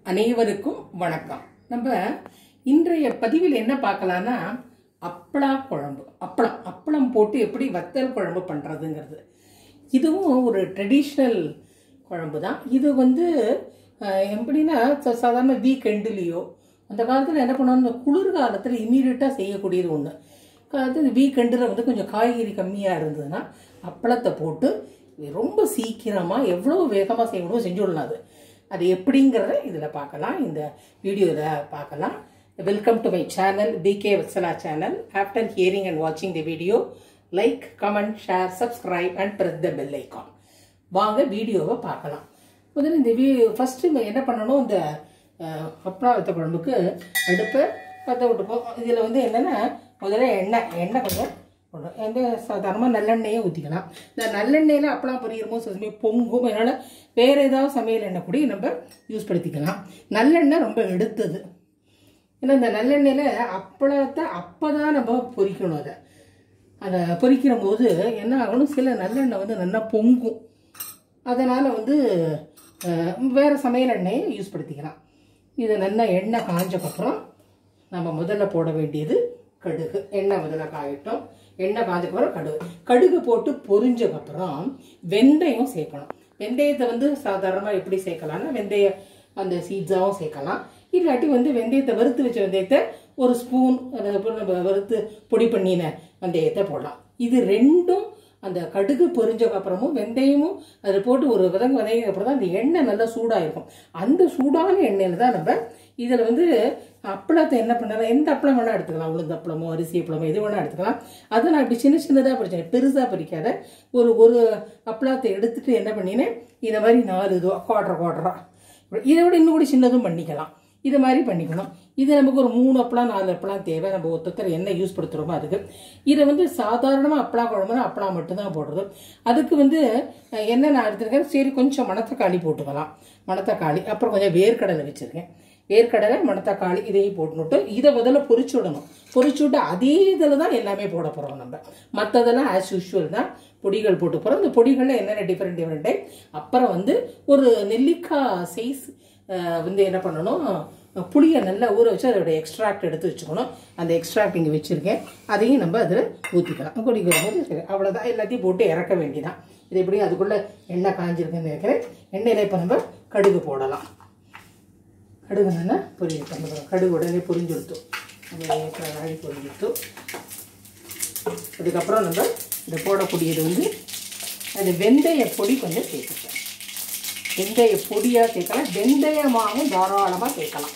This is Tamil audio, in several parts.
அனைவருக்கும் வணக்கம். நம்ம இன்றைய பதிவில் என்ன பார்க்கலாம்னா அப்பளா குழம்பு. அப்பளம் போட்டு எப்படி வத்தல் குழம்பு பண்ணுறதுங்கிறது. இதுவும் ஒரு ட்ரெடிஷ்னல் குழம்பு தான். இது எப்படின்னா சாதாரண வீக்கெண்டுலேயோ அந்த காலத்தில் என்ன பண்ணுவாங்க, இந்த குளிர்காலத்தில் இமீடியட்டாக செய்யக்கூடியது ஒன்று. அது வீக்கெண்டில் கொஞ்சம் காய்கறி கம்மியாக இருந்ததுன்னா அப்பளத்தை போட்டு ரொம்ப சீக்கிரமாக எவ்வளோ வேகமாக செய்ய முடியும் செஞ்சு விடலாம். அது எப்படிங்கிறத இதில் பார்க்கலாம், இந்த வீடியோவில் பார்க்கலாம். Welcome to my channel, PK Vatsala channel. After hearing and வாட்சிங் the video, like, comment, share, subscribe and press the bell icon. வாங்க வீடியோவை பார்க்கலாம். முதல்ல இந்த ஃபஸ்ட்டு என்ன பண்ணணும், இந்த அப்பளா வத்த குழம்புக்கு அடுப்பை பற்ற விட்டுப்போம். இதில் என்னென்னா முதல்ல எண்ணெய் கொஞ்சம் சாதாரணமாக நல்லெண்ணெயே ஊற்றிக்கலாம். இந்த நல்லெண்ணெயில் அப்பளம் பொரியிறமோ சில சமயம் பொங்கும். அதனால் வேறு ஏதாவது சமையல் எண்ணெய் கூட நம்ம யூஸ் படுத்திக்கலாம். நல்லெண்ணெய் ரொம்ப எடுத்தது. ஏன்னா இந்த நல்லெண்ணெயில் அப்பளத்தை அப்போ தான் நம்ம பொரிக்கணும். அதை பொரிக்கிற போது என்ன ஆகணும், சில நல்லெண்ணெய் நல்லா பொங்கும். அதனால் வேறு சமையல் எண்ணெயை யூஸ் படுத்திக்கலாம். இது நல்லா எண்ணெய் காஞ்சக்கப்புறம் நம்ம முதல்ல போட வேண்டியது கடுகு. எண்ணெய் முதல்ல காயட்டும். எண்ணெய் காஞ்சக்கப்புறம் கடுகு போட்டு பொரிஞ்சக்கப்புறம் வெந்தயம் சேர்க்கணும். வெந்தயத்தை சாதாரணமாக எப்படி சேர்க்கலாம்னா, வெந்தயம் அந்த சீட்ஸாகவும் சேர்க்கலாம். இல்லாட்டி வெந்தயத்தை வறுத்து வச்ச வெந்தயத்தை ஒரு ஸ்பூன் நம்ம வறுத்து பொடி பண்ணின வெந்தயத்தை போடலாம். இது ரெண்டும் அந்த கடுகு பொரிஞ்சக்கப்புறமும் வெந்தயமும் அதில் போட்டு ஒரு வதங்கினதுக்கு அப்புறம் தான் அந்த எண்ணெய் நல்லா சூடாக இருக்கும். அந்த சூடான எண்ணெயில் தான் நம்ம இதில் அப்பளத்தை என்ன பண்ணலாம், எந்த அப்பளம் வேணால் எடுத்துக்கலாம். உளுந்து அப்பளமோ அரிசி அப்பளமோ எது வேணால் எடுத்துக்கலாம். அதை நான் இப்படி சின்னதாக பறிச்சேன், பெருசாக பறிக்காத. ஒரு அப்பளத்தை எடுத்துட்டு என்ன பண்ணினேன், இதை மாதிரி 4 இதுவாக குவாட்ரா இதை விட இன்னும் கூட சின்னதும் பண்ணிக்கலாம். இது மாதிரி பண்ணிக்கணும். இது நமக்கு ஒரு 3 அப்பளம் 4 அப்பளம் தேவை. நம்ம ஒருத்தர் என்ன யூஸ் படுத்துகிறோமோ அதுக்கு. இதை சாதாரணமாக அப்பளா குழம்புனா அப்பளம் மட்டும்தான் போடுறது. அதுக்கு என்ன நான் எடுத்துருக்கேன், சரி கொஞ்சம் மணத்தக்காளி போட்டுக்கலாம். மணத்தக்காளி, அப்புறம் கொஞ்சம் வேர்க்கடலை வச்சுருக்கேன். வேர்க்கடலை, மணத்தக்காளி இதையும் போட்டுனுட்டு இதை முதல்ல பொரிச்சு விடணும். பொரிச்சு விட்டு அதே இதில் தான் எல்லாமே போட போகிறோம். நம்ம மற்றதெல்லாம் ஆஸ் யூஷுவல் தான் பொடிகள் போட்டு போகிறோம். இந்த பொடிகளில் என்னென்ன டிஃப்ரெண்ட் அப்புறம் ஒரு நெல்லிக்காய் சைஸ் என்ன பண்ணணும், புளியை நல்லா ஊற வச்சு அதோட எக்ஸ்ட்ராக்ட் எடுத்து வச்சுக்கணும். அந்த எக்ஸ்ட்ராக்ட் இங்கே வச்சுருக்கேன். அதையும் நம்ம அதில் ஊற்றிக்கலாம். கொதிக்கிற போது சரி, அவ்வளோதான். எல்லாத்தையும் போட்டு இறக்க வேண்டிதான். இது எப்படி அதுக்குள்ளே எண்ணெய் காஞ்சிருக்குன்னு நினைக்கிறேன். எண்ணெயில் இப்போ நம்ம கடுகு போடலாம். கடுகு நல்லா பொரிஞ்சிட்டோம். கடுகு உடனே பொரிஞ்சுடுத்தோம். நம்ம பொரிஞ்சுடுத்தோம். அதுக்கப்புறம் நம்ம இதை போடக்கூடியது அது வெந்தய பொடி கொஞ்சம் சேர்த்துக்கலாம். வெந்தய பொடியாக சேர்க்கலாம். வெந்தயமாகவும் தாராளமாக சேர்க்கலாம்.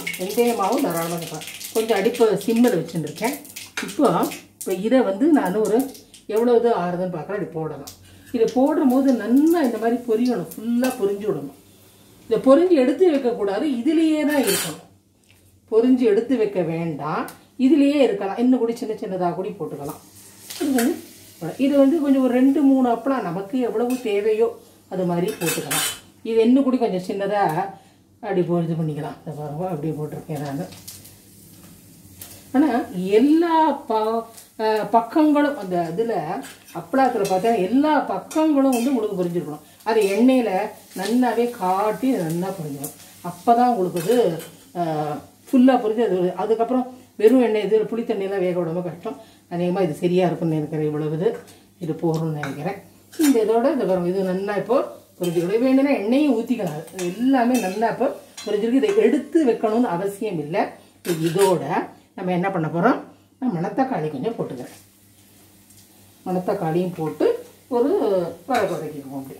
கொஞ்சம் அடுப்பை சிம்மில் வச்சுருக்கேன். இப்போ இதை நான் எவ்வளோ இது ஆறுதுன்னு பார்க்கலாம். இப்படி போடலாம். இதை போடும் போது நல்லா இந்த மாதிரி பொரியணும். ஃபுல்லாக பொரிஞ்சு விடணும். இதை பொரிஞ்சு எடுத்து வைக்கக்கூடாது, இதுலேயே தான் இருக்கணும். பொரிஞ்சு எடுத்து வைக்க வேண்டாம், இதுலேயே இருக்கலாம். இன்னும் கூட சின்னதாக கூட போட்டுக்கலாம். இது கொஞ்சம் ஒரு 2-3 அப்பளம் நமக்கு எவ்வளவு தேவையோ அது மாதிரி போட்டுக்கலாம். இது இன்னும் கூட கொஞ்சம் சின்னதாக அப்படி இது பண்ணிக்கலாம். இந்த பாருங்க, அப்படியே போட்டிருக்கேன் நான். ஆனால் எல்லா பக்கங்களும் அந்த இதில் அப்பளத்தில் பார்த்தா எல்லா பக்கங்களும் உங்களுக்கு பொரிஞ்சிருக்கணும். அது எண்ணெயில் நல்லாவே காட்டி நல்லா பொரிஞ்சிடும். அப்போ தான் உங்களுக்கு ஃபுல்லாக பொரிஞ்சு அதுக்கப்புறம் வெறும் எண்ணெய் இது புளி தண்ணியெல்லாம் வேக விடாமல் கஷ்டம். அதிகமாக இது சரியாக இருக்கும்னு நினைக்கிறேன். இவ்வளவு இது போகணும்னு நினைக்கிறேன். இந்த இதோட இந்த பாருங்க, இது நல்லா இப்போ பொரிஞ்சுக்கணும். வேணும்னா எண்ணெயும் ஊற்றிக்கலாம். எல்லாமே நல்லா இப்போ பொரிஞ்சிருக்கு. இதை எடுத்து வைக்கணும்னு அவசியம் இல்லை. இதோட நம்ம என்ன பண்ண போகிறோம், நான் மணத்தக்காளி கொஞ்சம் போட்டுக்கிறேன். மணத்தக்காளியும் போட்டு ஒரு வதக்கிக்குவோம். அப்படி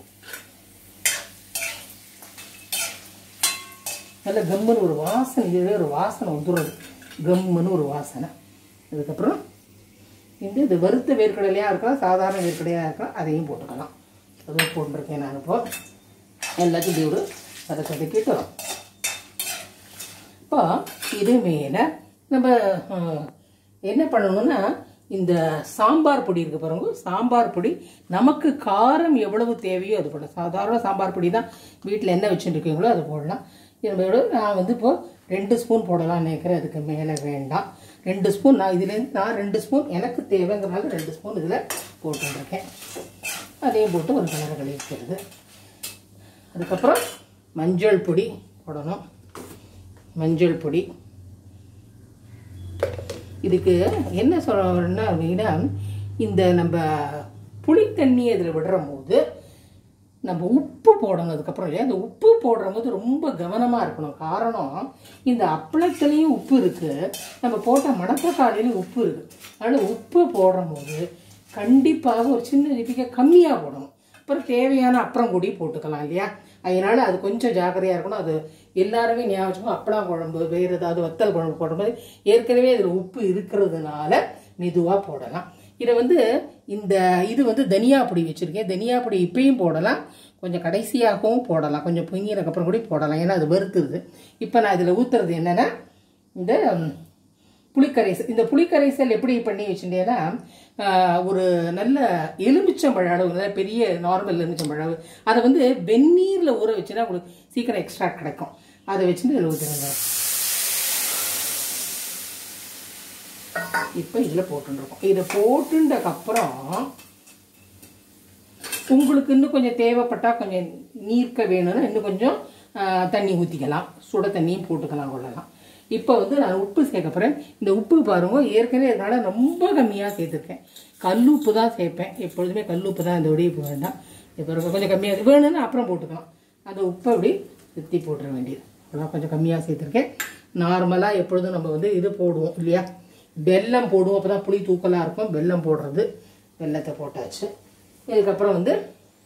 நல்ல கம்முன்னு ஒரு வாசனை, இதுவே ஒரு வாசனை வந்துடும். கம்முன்னு ஒரு வாசனை. அதுக்கப்புறம் இது வறுத்த வேர்க்கடலையாக இருக்கலாம், சாதாரண வேர்க்கடலையாக இருக்கலாம், அதையும் போட்டுக்கலாம். அதுவும் போட்டிருக்கேன் நான். இப்போ எல்லாத்தையும் இப்படி அதை கதக்கிட்டோம். இப்போ இது மேலே நம்ம என்ன பண்ணணும்னா, இந்த சாம்பார் பொடி இருக்குது பாருங்க. சாம்பார் பொடி நமக்கு காரம் எவ்வளவு தேவையோ அது போடலாம். சாதாரண சாம்பார் பொடி தான் வீட்டில் என்ன வச்சுருக்கீங்களோ அது போடலாம். இதோட நான் இப்போது 2 ஸ்பூன் போடலாம்னு நினைக்கிறேன். அதுக்கு மேலே வேண்டாம். 2 ஸ்பூன் நான் இதுலேருந்து 2 ஸ்பூன் எனக்கு தேவைங்கிறனால 2 ஸ்பூன் இதில் போட்டுருக்கேன். அதையும் போட்டு ஒரு கலரை கழிக்கிறது. அதுக்கப்புறம் மஞ்சள் பொடி போடணும். மஞ்சள் பொடி. இதுக்கு என்ன சொல்லணும்னா அப்படின்னா, இந்த நம்ம புளி தண்ணி அதில் விடுற போது நம்ம உப்பு போடணும். அதுக்கப்புறம் இல்லையா, அந்த உப்பு போடுற போது ரொம்ப கவனமாக இருக்கணும். காரணம், இந்த அப்பளத்துலேயும் உப்பு இருக்குது, நம்ம போட்ட மணத்தக்காளிலையும் உப்பு இருக்குது. அதனால் உப்பு போடுற போது கண்டிப்பாக ஒரு சின்ன லிப்பிக்க கம்மியாக போடணும். அப்புறம் தேவையான அப்புறம் கூடி போட்டுக்கலாம் இல்லையா. அதனால் அது கொஞ்சம் ஜாக்கிரதையாக இருக்கணும். அது எல்லாருமே ஞாபகம் வச்சுக்கணும். அப்பளம் குழம்பு, வேறு ஏதாவது வத்தல் குழம்பு போடும்போது ஏற்கனவே அதில் உப்பு இருக்கிறதுனால மெதுவாக போடலாம். இதை வந்து இது வந்து தனியா பொடி வச்சுருக்கேன். தனியா பொடி இப்பயும் போடலாம், கொஞ்சம் கடைசியாகவும் போடலாம், கொஞ்சம் பொங்கினதுக்கப்புறம் கூட போடலாம், ஏன்னா அது வறுத்துருது. இப்போ நான் இதில் ஊற்றுறது என்னென்னா இந்த புளிக்கரைசல். இந்த புளிக்கரைசல் எப்படி பண்ணி வச்சுட்டேன்னா, ஒரு நல்ல எலுமிச்சம்பழ அளவு, நல்ல பெரிய நார்மல் எலுமிச்சம்பழ அளவு, அதை வந்து வெந்நீரில் ஊற வச்சுன்னா உங்களுக்கு சீக்கிரம் எக்ஸ்ட்ராக்ட் கிடைக்கும். அதை வச்சுட்டு இதில் ஊற்றுங்க. இப்போ இதில் போட்டுருக்கோம். இதை போட்டுன்றதுக்கப்புறம் உங்களுக்கு இன்னும் கொஞ்சம் தேவைப்பட்டால் கொஞ்சம் நீர்க்க வேணும்னா இன்னும் கொஞ்சம் தண்ணி ஊற்றிக்கலாம், சுட தண்ணியும் போட்டுக்கலாம், கொள்ளலாம். இப்போ வந்து நான் உப்பு சேர்க்க போகிறேன். இந்த உப்பு பாருங்க, ஏற்கனவே அதனால ரொம்ப கம்மியாக சேர்த்துருக்கேன். கல் உப்பு தான் சேர்ப்பேன் எப்பொழுதுமே, கல் உப்பு தான் இந்த உடைப்பு வேண்டாம். இப்போ கொஞ்சம் கம்மியாக வேணும்னா அப்புறம் போட்டுக்கலாம். அந்த உப்பை அப்படி சுற்றி போட்டுற வேண்டியது. அதான் கொஞ்சம் கம்மியாக சேர்த்துருக்கேன். நார்மலாக எப்பொழுதும் நம்ம வந்து இது போடுவோம் இல்லையா, வெல்லம் போடுவோம், அப்போ தான் புளி தூக்கலாக இருக்கும். வெல்லம் போடுறது, வெல்லத்தை போட்டாச்சு. இதுக்கப்புறம் வந்து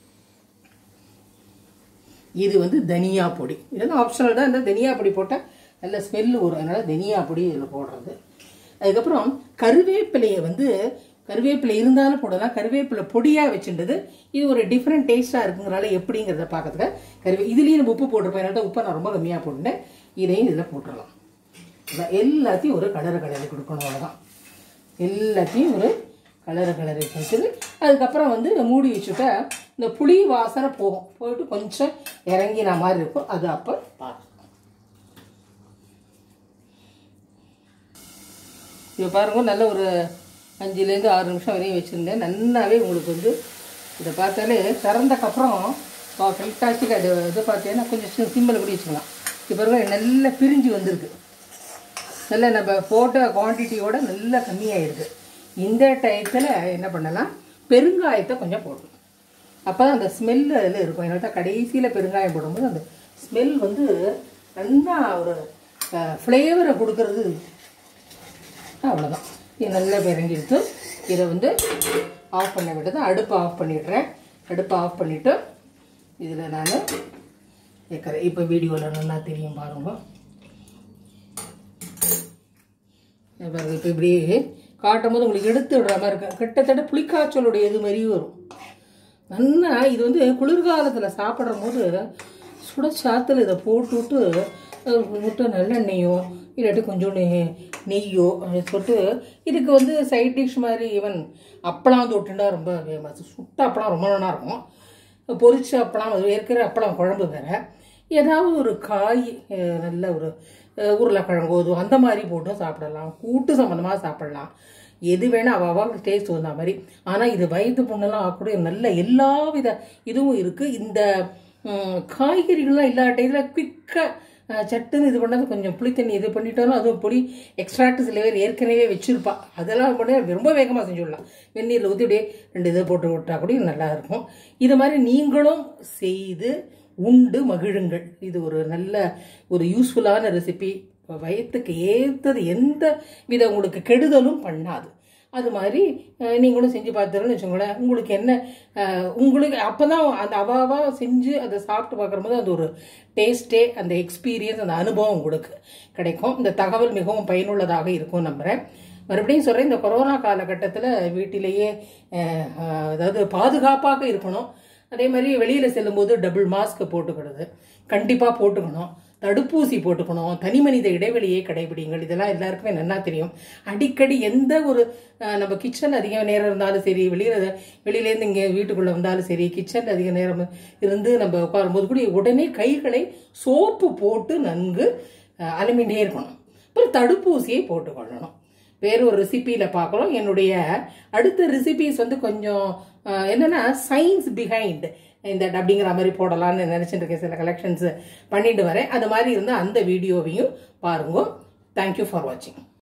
இது வந்து தனியா பொடி. இதெல்லாம் ஆப்ஷனல் தான். இந்த தனியா பொடி போட்டால் நல்ல ஸ்மெல்லு வரும், அதனால் தனியா பொடி இதில் போடுறது. அதுக்கப்புறம் கருவேப்பிலையை வந்து, கருவேப்பிலை இருந்தாலும் போடலாம், கருவேப்பிலை பொடியாக வச்சுன்றது இது ஒரு டிஃப்ரெண்ட் டேஸ்ட்டாக இருக்குங்கிறனால எப்படிங்கிறத பார்க்கறதுக்கு இதுலேயும் நம்ம உப்பு போட்டிருப்போம். அதனால உப்பை நான் ரொம்ப கம்மியாக போட்டுட்டேன். இதையும் இதில் போட்டுடலாம். எல்லாத்தையும் ஒரு கலரை கொடுக்கணும். அவ்வளோதான். எல்லாத்தையும் ஒரு கலரை வச்சுட்டு அதுக்கப்புறம் வந்து மூடி வச்சுட்டா இந்த புளி வாசனை போகும். போயிட்டு கொஞ்சம் இறங்கின மாதிரி இருக்கும். அது அப்போ பார்க்கலாம். இப்போ பாருங்க, நல்ல ஒரு 5லேருந்து 6 நிமிஷம் வரையும் வச்சுருந்தேன். நல்லாவே உங்களுக்கு வந்து இதை பார்த்தாலே திறந்தக்கப்புறம் ஃபெல்டாஸ்டிக். அது இது பார்த்தீங்கன்னா கொஞ்சம் சிம்மில் கூட வச்சுக்கலாம். இப்போ பாருங்க, நல்லா பிரிஞ்சு வந்திருக்கு. நல்லா நம்ம போட்ட குவான்டிட்டியோட நல்லா கம்மியாகிடுது. இந்த டயத்தில் என்ன பண்ணலாம், பெருங்காயத்தை கொஞ்சம் போடணும். அப்போ தான் அந்த ஸ்மெல்லு அதில் இருக்கும். என்கிட்ட கடைசியில் பெருங்காயம் போடும்போது அந்த ஸ்மெல் வந்து நல்லா ஒரு ஃப்ளேவரை கொடுக்கறது. அவ்வளோதான். இது நல்லா பிறங்கிடுத்து. இதை வந்து ஆஃப் பண்ண விட்டது. அடுப்பை ஆஃப் பண்ணிடுறேன். அடுப்பை ஆஃப் பண்ணிவிட்டு இதில் நான் வைக்கிறேன். இப்போ வீடியோவில் நல்லா தெரியும் பாருங்க. பாருங்க, இப்போ இப்படி காட்டும் போது உங்களுக்கு எடுத்து விடுற மாதிரி இருக்கும். கிட்டத்தட்ட புளிக்காய்ச்சலுடைய இது மாதிரியும் வரும். நல்லா இது வந்து குளிர்காலத்தில் சாப்பிட்ற போது சுடச்சாத்தில் இதை போட்டுவிட்டு முட்டை நல்லெண்ணெயோ இல்லாட்டி கொஞ்சோண்டு நெய்யோ போட்டு இதுக்கு வந்து சைட் டிஷ் மாதிரி ஈவன் அப்பளம் தொட்டுண்டா ரொம்ப ஃபேமஸ். சுட்ட அப்பளம் ரொம்ப நல்லா இருக்கும். பொரிச்ச அப்பளம், அது ஏற்கிற அப்பளம் குழம்பு வேறு, ஏதாவது ஒரு காய், நல்ல ஒரு உருளைக்கிழங்கோ அந்த மாதிரி போட்டு சாப்பிடலாம். கூட்டு சம்மந்தமாக சாப்பிடலாம். எது வேணால் அவள் டேஸ்ட் வந்த மாதிரி. ஆனால் இது வயது பொண்ணெல்லாம் ஆகக்கூடிய நல்ல எல்லா வித இதுவும் இருக்குது. இந்த காய்கறிகள்லாம் எல்லா டைமில் குயிக்காக சட்டுன்னு இது பண்ணது. கொஞ்சம் புளி தண்ணி இது பண்ணிட்டாலும் அதுவும் பொடி எக்ஸ்ட்ராக்ட் சில பேர் ஏற்கனவே வச்சுருப்பா. அதெல்லாம் பண்ணி ரொம்ப வேகமாக செஞ்சுடலாம். வெந்நீரில் ஊற்றி அப்படியே 2 இதை போட்டு விட்டால் கூட நல்லா இருக்கும். இது மாதிரி நீங்களும் செய்து உண்டு மகிழுங்கள். இது ஒரு நல்ல ஒரு யூஸ்ஃபுல்லான ரெசிபி. வயத்துக்கு ஏற்றது, எந்த வித உங்களுக்கு கெடுதலும் பண்ணாது. அது மாதிரி நீங்களும் செஞ்சு பார்த்துருன்னு வச்சுக்கோங்களேன். உங்களுக்கு என்ன, உங்களுக்கு அப்போ தான் அந்த அவாவா செஞ்சு அதை சாப்பிட்டு பார்க்கும்போது அந்த ஒரு டேஸ்ட்டே, அந்த எக்ஸ்பீரியன்ஸ், அந்த அனுபவம் உங்களுக்கு கிடைக்கும். இந்த தகவல் மிகவும் பயனுள்ளதாக இருக்கும் நம்புகிறேன். மறுபடியும் சொல்கிறேன், இந்த கொரோனா காலகட்டத்தில் வீட்டிலேயே அதாவது பாதுகாப்பாக இருக்கணும். அதே மாதிரி வெளியில் செல்லும்போது டபுள் மாஸ்க் போட்டுக்கிறது கண்டிப்பாக போட்டுக்கணும். தடுப்பூசி போட்டுக்கணும். தனி மனித இடைவெளியை கடைபிடிங்கள். இதெல்லாம் எல்லாருக்குமே நல்லா தெரியும். அடிக்கடி எந்த ஒரு நம்ம கிச்சன் அதிக நேரம் இருந்தாலும் சரி, வெளியிலேருந்து இங்கே வீட்டுக்குள்ளே வந்தாலும் சரி, கிச்சன் அதிக நேரம் இருந்து நம்ம உட்காரும்போது கூட உடனே கைகளை சோப்பு போட்டு நன்கு அலுமிண்டே இருக்கணும். அப்புறம் தடுப்பூசியை போட்டுக்கொள்ளணும். வேறு ஒரு ரெசிபியில் பார்க்கலாம். என்னுடைய அடுத்த ரெசிபிஸ் வந்து கொஞ்சம் என்னென்னா சயின்ஸ் பிஹைண்ட் இந்த டப்பிங்கிற மாதிரி போடலான்னு நினச்சிட்டு இருக்கேன். சில கலெக்ஷன்ஸ் பண்ணிட்டு வரேன். அது மாதிரி இருந்தால் அந்த வீடியோவையும் பாருங்க. தேங்க்யூ ஃபார் வாட்சிங்.